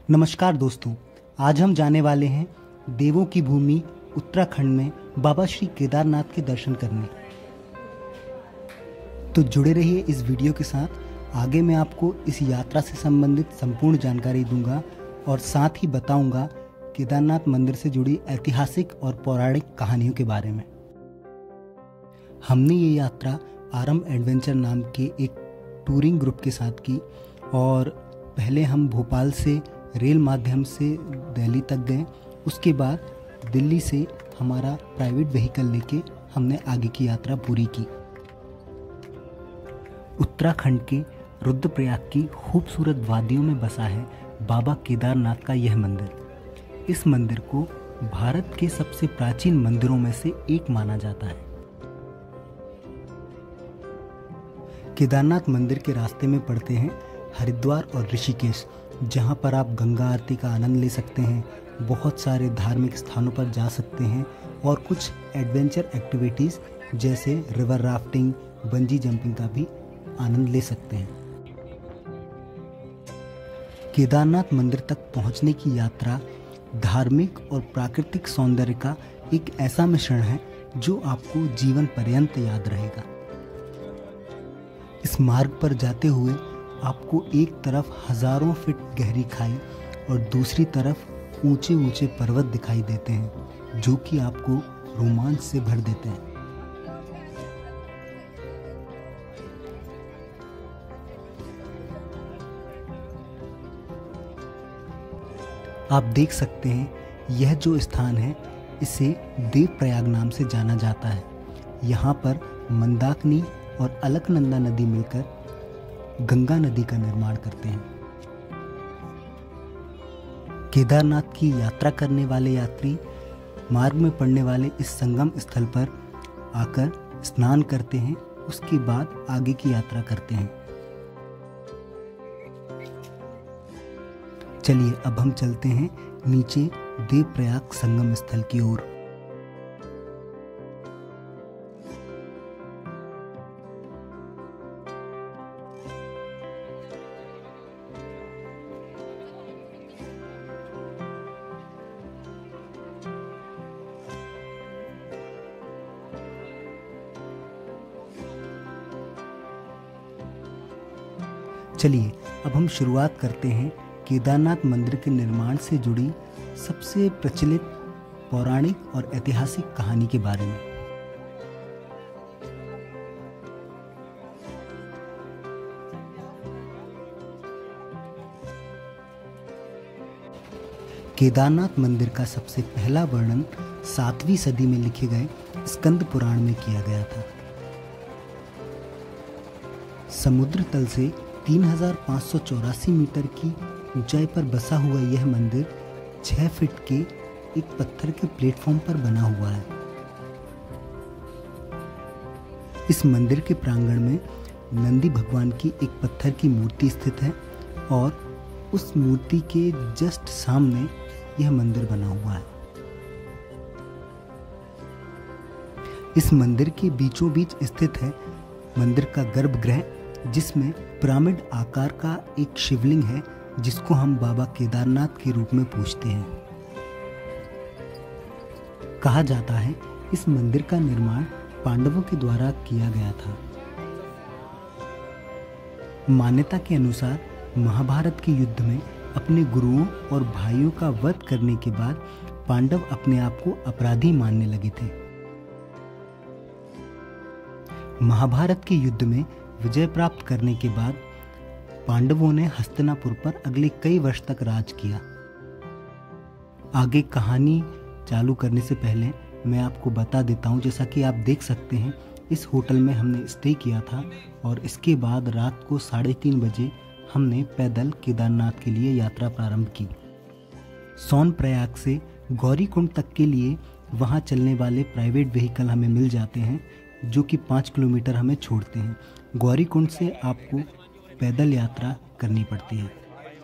नमस्कार दोस्तों, आज हम जाने वाले हैं देवों की भूमि उत्तराखंड में बाबा श्री केदारनाथ के दर्शन करने। तो जुड़े रहिए इस वीडियो के साथ। आगे मैं आपको इस यात्रा से संबंधित संपूर्ण जानकारी दूंगा और साथ ही बताऊंगा केदारनाथ मंदिर से जुड़ी ऐतिहासिक और पौराणिक कहानियों के बारे में। हमने ये यात्रा आरंभ एडवेंचर नाम के एक टूरिंग ग्रुप के साथ की और पहले हम भोपाल से रेल माध्यम से दिल्ली तक गए। उसके बाद दिल्ली से हमारा प्राइवेट व्हीकल लेके हमने आगे की यात्रा पूरी की। उत्तराखंड के रुद्रप्रयाग की खूबसूरत वादियों में बसा है बाबा केदारनाथ का यह मंदिर। इस मंदिर को भारत के सबसे प्राचीन मंदिरों में से एक माना जाता है। केदारनाथ मंदिर के रास्ते में पड़ते हैं हरिद्वार और ऋषिकेश, जहां पर आप गंगा आरती का आनंद ले सकते हैं, बहुत सारे धार्मिक स्थानों पर जा सकते हैं और कुछ एडवेंचर एक्टिविटीज़ जैसे रिवर राफ्टिंग, बंजी जंपिंग का भी आनंद ले सकते हैं। केदारनाथ मंदिर तक पहुंचने की यात्रा धार्मिक और प्राकृतिक सौंदर्य का एक ऐसा मिश्रण है जो आपको जीवन पर्यंत याद रहेगा। इस मार्ग पर जाते हुए आपको एक तरफ हजारों फीट गहरी खाई और दूसरी तरफ ऊंचे ऊंचे पर्वत दिखाई देते हैं जो कि आपको रोमांच से भर देते हैं। आप देख सकते हैं यह जो स्थान है इसे देवप्रयाग नाम से जाना जाता है। यहाँ पर मंदाकिनी और अलकनंदा नदी मिलकर गंगा नदी का निर्माण करते हैं। केदारनाथ की यात्रा करने वाले यात्री मार्ग में पड़ने वाले इस संगम स्थल पर आकर स्नान करते हैं, उसके बाद आगे की यात्रा करते हैं। चलिए अब हम चलते हैं नीचे देवप्रयाग संगम स्थल की ओर। चलिए अब हम शुरुआत करते हैं केदारनाथ मंदिर के निर्माण से जुड़ी सबसे प्रचलित पौराणिक और ऐतिहासिक कहानी के बारे में। केदारनाथ मंदिर का सबसे पहला वर्णन 7वीं सदी में लिखे गए स्कंद पुराण में किया गया था। समुद्र तल से 3584 मीटर की ऊंचाई पर बसा हुआ यह मंदिर 6 फीट के एक पत्थर के प्लेटफॉर्म पर बना हुआ है। इस मंदिर के प्रांगण में नंदी भगवान की एक पत्थर की मूर्ति स्थित है और उस मूर्ति के जस्ट सामने यह मंदिर बना हुआ है। इस मंदिर के बीचों बीच स्थित है मंदिर का गर्भगृह, जिसमें पिरामिड आकार का एक शिवलिंग है जिसको हम बाबा केदारनाथ के रूप में पूजते हैं। कहा जाता है इस मंदिर का निर्माण पांडवों के द्वारा किया गया था। मान्यता के अनुसार महाभारत के युद्ध में अपने गुरुओं और भाइयों का वध करने के बाद पांडव अपने आप को अपराधी मानने लगे थे। महाभारत के युद्ध में विजय प्राप्त करने के बाद पांडवों ने हस्तिनापुर पर अगले कई वर्ष तक राज किया। आगे कहानी चालू करने से पहले मैं आपको बता देता हूं, जैसा कि आप देख सकते हैं इस होटल में हमने स्टे किया था और इसके बाद रात को 3:30 बजे हमने पैदल केदारनाथ के लिए यात्रा प्रारंभ की। सोनप्रयाग से गौरीकुंड तक के लिए वहां चलने वाले प्राइवेट व्हीकल हमें मिल जाते हैं जो कि 5 किलोमीटर हमें छोड़ते हैं। गौरीकुंड से आपको पैदल यात्रा करनी पड़ती है।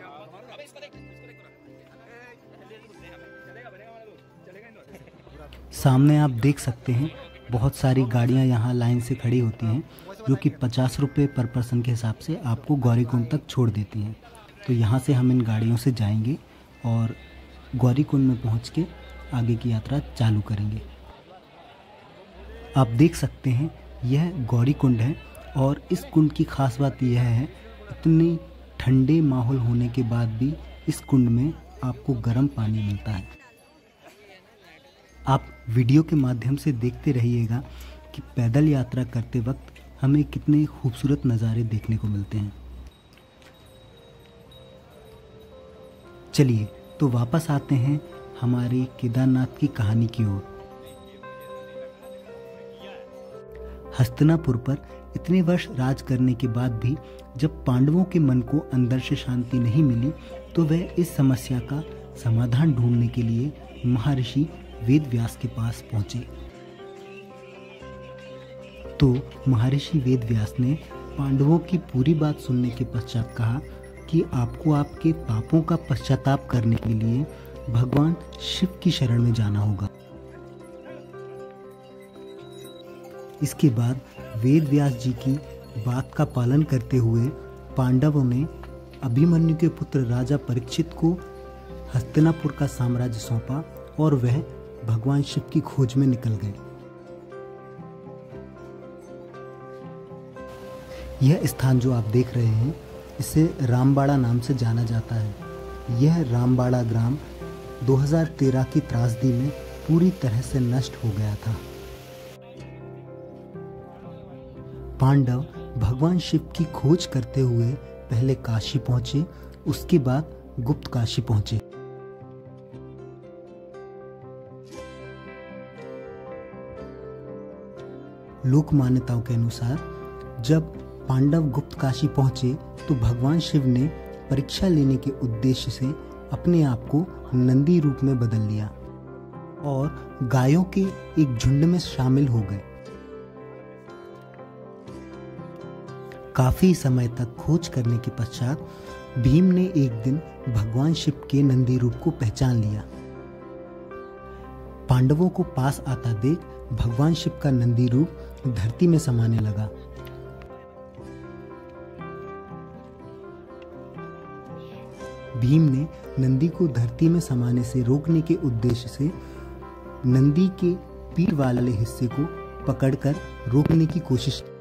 सामने आप देख सकते हैं बहुत सारी गाड़ियां यहाँ लाइन से खड़ी होती हैं जो कि 50 रुपये पर पर्सन के हिसाब से आपको गौरीकुंड तक छोड़ देती हैं। तो यहाँ से हम इन गाड़ियों से जाएंगे और गौरीकुंड में पहुँच के आगे की यात्रा चालू करेंगे। आप देख सकते हैं यह गौरीकुंड है और इस कुंड की खास बात यह है, इतनी ठंडे माहौल होने के बाद भी इस कुंड में आपको गर्म पानी मिलता है। आप वीडियो के माध्यम से देखते रहिएगा कि पैदल यात्रा करते वक्त हमें कितने खूबसूरत नज़ारे देखने को मिलते हैं। चलिए तो वापस आते हैं हमारी केदारनाथ की कहानी की ओर। हस्तिनापुर पर इतने वर्ष राज करने के बाद भी जब पांडवों के मन को अंदर से शांति नहीं मिली तो वह इस समस्या का समाधान ढूंढने के लिए महर्षि वेदव्यास के पास पहुंचे। तो महर्षि वेदव्यास ने पांडवों की पूरी बात सुनने के पश्चात कहा कि आपको आपके पापों का पश्चाताप करने के लिए भगवान शिव की शरण में जाना होगा। इसके बाद वेदव्यास जी की बात का पालन करते हुए पांडवों ने अभिमन्यु के पुत्र राजा परीक्षित को हस्तिनापुर का साम्राज्य सौंपा और वह भगवान शिव की खोज में निकल गए। यह स्थान जो आप देख रहे हैं इसे रामबाड़ा नाम से जाना जाता है। यह रामबाड़ा ग्राम 2013 की त्रासदी में पूरी तरह से नष्ट हो गया था। पांडव भगवान शिव की खोज करते हुए पहले काशी पहुंचे, उसके बाद गुप्त काशी पहुंचे। लोक मान्यताओं के अनुसार जब पांडव गुप्त काशी पहुंचे तो भगवान शिव ने परीक्षा लेने के उद्देश्य से अपने आप को नंदी रूप में बदल लिया और गायों के एक झुंड में शामिल हो गए। काफी समय तक खोज करने के पश्चात भीम ने एक दिन भगवान शिव के नंदी रूप को पहचान लिया। पांडवों को पास आता देख भगवान शिव का नंदी रूप धरती में समाने लगा। भीम ने नंदी को धरती में समाने से रोकने के उद्देश्य से नंदी के पीठ वाले हिस्से को पकड़कर रोकने की कोशिश की।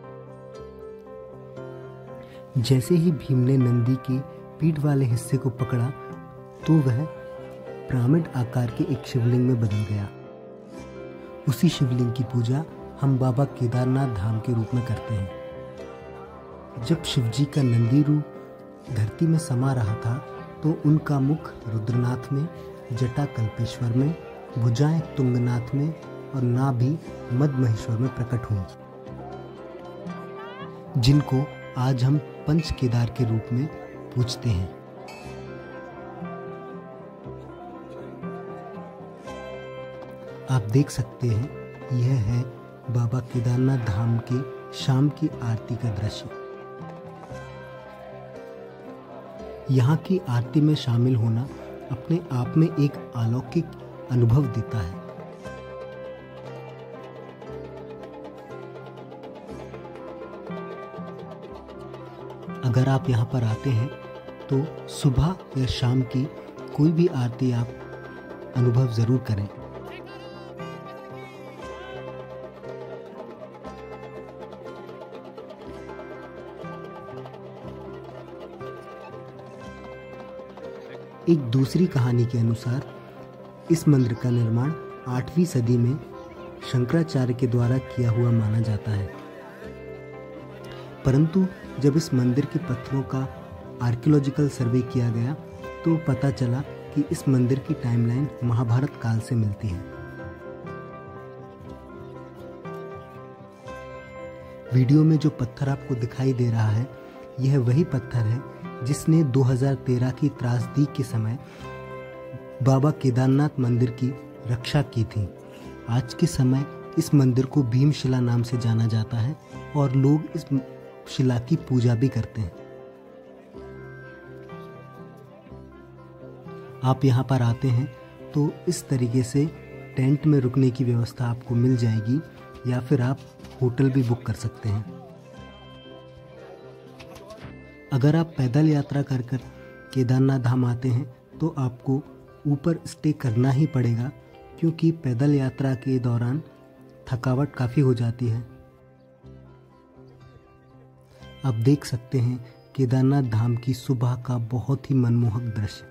जैसे ही भीम ने नंदी के पीठ वाले हिस्से को पकड़ा तो वह पिरामिड आकार के एक शिवलिंग में बदल गया। उसी शिवलिंग की पूजा हम बाबा केदारनाथ धाम के रूप में करते हैं। जब शिवजी का नंदी रूप धरती में समा रहा था तो उनका मुख रुद्रनाथ में, जटा कल्पेश्वर में, भुजाएं तुंगनाथ में और नाभि मदमहेश्वर में प्रकट हुई, जिनको आज हम पंच केदार के रूप में पूजते हैं। आप देख सकते हैं यह है बाबा केदारनाथ धाम के शाम की आरती का दृश्य। यहाँ की आरती में शामिल होना अपने आप में एक अलौकिक अनुभव देता है। अगर आप यहाँ पर आते हैं तो सुबह या शाम की कोई भी आरती आप अनुभव जरूर करें। एक दूसरी कहानी के अनुसार इस मंदिर का निर्माण 8वीं सदी में शंकराचार्य के द्वारा किया हुआ माना जाता है, परंतु जब इस मंदिर के पत्थरों का आर्कियोलॉजिकल सर्वे किया गया तो पता चला कि इस मंदिर की टाइमलाइन महाभारत काल से मिलती है। वीडियो में जो पत्थर आपको दिखाई दे रहा है यह वही पत्थर है जिसने 2013 की त्रासदी के समय बाबा केदारनाथ मंदिर की रक्षा की थी। आज के समय इस मंदिर को भीमशिला नाम से जाना जाता है और लोग इस शिला की पूजा भी करते हैं। आप यहाँ पर आते हैं तो इस तरीके से टेंट में रुकने की व्यवस्था आपको मिल जाएगी या फिर आप होटल भी बुक कर सकते हैं। अगर आप पैदल यात्रा कर केदारनाथ धाम आते हैं तो आपको ऊपर स्टे करना ही पड़ेगा, क्योंकि पैदल यात्रा के दौरान थकावट काफ़ी हो जाती है। आप देख सकते हैं केदारनाथ धाम की सुबह का बहुत ही मनमोहक दृश्य।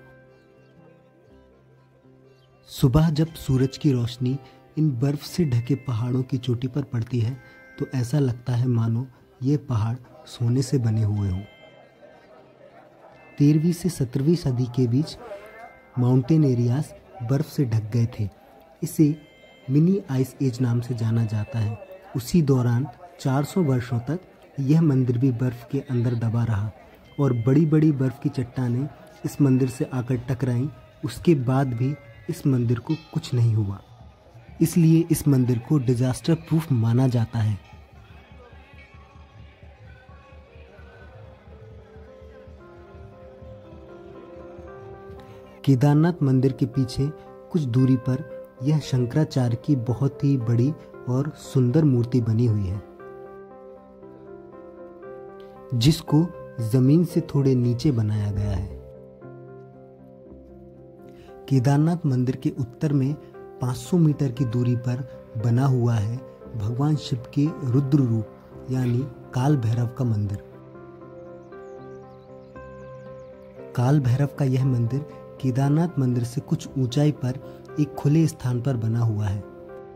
सुबह जब सूरज की रोशनी इन बर्फ से ढके पहाड़ों की चोटी पर पड़ती है तो ऐसा लगता है मानो ये पहाड़ सोने से बने हुए हों। 13वीं से 17वीं सदी के बीच माउंटेन एरियाज बर्फ से ढक गए थे। इसे मिनी आइस एज नाम से जाना जाता है। उसी दौरान 400 वर्षों तक यह मंदिर भी बर्फ के अंदर दबा रहा और बड़ी बड़ी बर्फ की चट्टानें इस मंदिर से आकर टकराईं। उसके बाद भी इस मंदिर को कुछ नहीं हुआ, इसलिए इस मंदिर को डिजास्टर प्रूफ माना जाता है। केदारनाथ मंदिर के पीछे कुछ दूरी पर यह शंकराचार्य की बहुत ही बड़ी और सुंदर मूर्ति बनी हुई है, जिसको जमीन से थोड़े नीचे बनाया गया है। केदारनाथ मंदिर के उत्तर में 500 मीटर की दूरी पर बना हुआ है भगवान शिव के रुद्र रूप यानी काल भैरव का मंदिर। काल भैरव का यह मंदिर केदारनाथ मंदिर से कुछ ऊंचाई पर एक खुले स्थान पर बना हुआ है।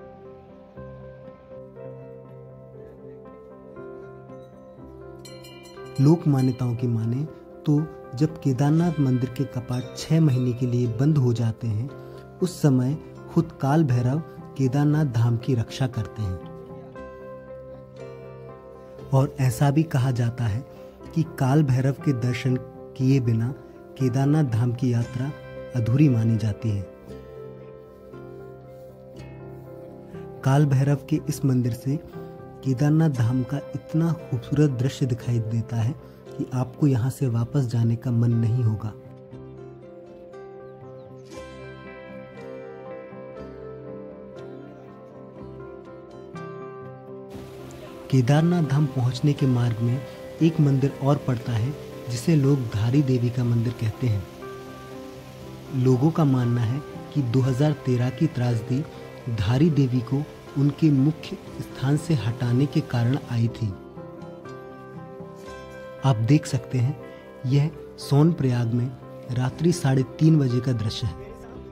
लोक मान्यताओं की माने तो जब केदारनाथ मंदिर के कपाट 6 महीने के लिए बंद हो जाते हैं, उस समय खुद काल भैरव केदारनाथ धाम की रक्षा करते हैं। और ऐसा भी कहा जाता है कि काल भैरव के दर्शन किए बिना केदारनाथ धाम की यात्रा अधूरी मानी जाती है। काल भैरव के इस मंदिर से केदारनाथ धाम का इतना खूबसूरत दृश्य दिखाई देता है कि आपको यहाँ से वापस जाने का मन नहीं होगा। केदारनाथ धाम पहुँचने के मार्ग में एक मंदिर और पड़ता है जिसे लोग धारी देवी का मंदिर कहते हैं। लोगों का मानना है कि 2013 की त्रासदी धारी देवी को उनके मुख्य स्थान से हटाने के कारण आई थी। आप देख सकते हैं यह सोनप्रयाग में रात्रि 3:30 बजे का दृश्य है।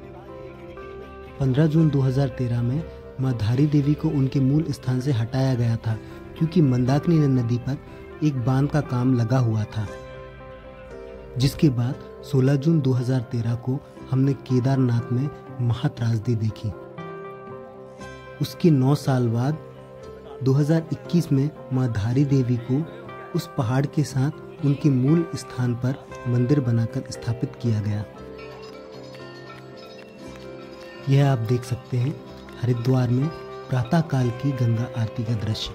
15 जून 2013 में मां धारी देवी को उनके मूल स्थान से हटाया गया था, क्योंकि मंदाकिनी नदी पर एक बांध का काम लगा हुआ था। जिसके बाद 16 जून 2013 को हमने केदारनाथ में महात्रासदी देखी। उसके 9 साल बाद 2021 में मां धारी देवी को उस पहाड़ के साथ उनके मूल स्थान पर मंदिर बनाकर स्थापित किया गया। यह आप देख सकते हैं हरिद्वार में प्रातः काल की गंगा आरती का दृश्य।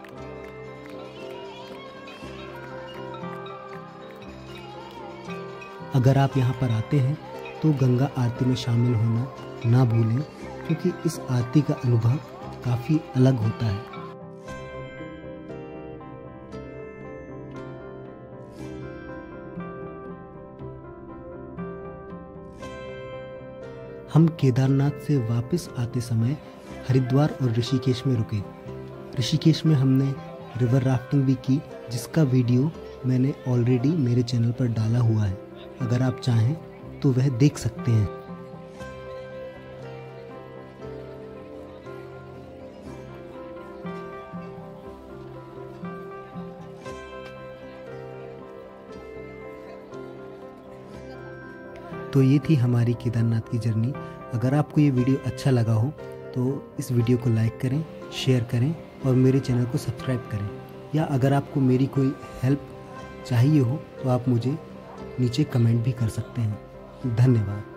अगर आप यहाँ पर आते हैं तो गंगा आरती में शामिल होना ना भूलें, क्योंकि इस आरती का अनुभव काफी अलग होता है। हम केदारनाथ से वापस आते समय हरिद्वार और ऋषिकेश में रुके। ऋषिकेश में हमने रिवर राफ्टिंग भी की, जिसका वीडियो मैंने ऑलरेडी मेरे चैनल पर डाला हुआ है। अगर आप चाहें तो वह देख सकते हैं। तो ये थी हमारी केदारनाथ की जर्नी। अगर आपको ये वीडियो अच्छा लगा हो तो इस वीडियो को लाइक करें, शेयर करें और मेरे चैनल को सब्सक्राइब करें। या अगर आपको मेरी कोई हेल्प चाहिए हो तो आप मुझे नीचे कमेंट भी कर सकते हैं। धन्यवाद।